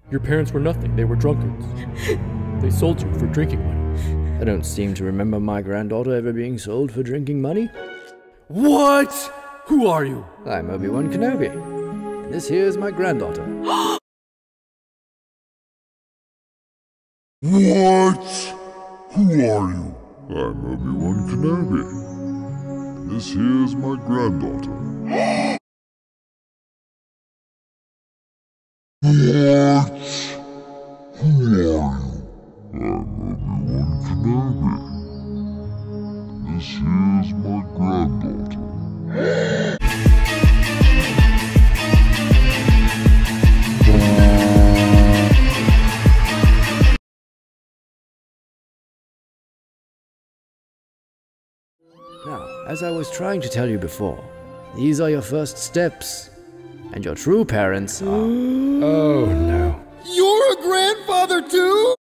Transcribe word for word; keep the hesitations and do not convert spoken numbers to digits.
Your parents were nothing. They were drunkards. They sold you for drinking money. I don't seem to remember my granddaughter ever being sold for drinking money. What? Who are you? I'm Obi-Wan Kenobi. And this here is my granddaughter. What? Who are you? I'm Obi-Wan Kenobi. This here's my granddaughter. What? Who are you? I'm Obi-Wan Kenobi. This here's my granddaughter. Now, as I was trying to tell you before, these are your first steps, and your true parents are... Oh no. You're a grandfather too?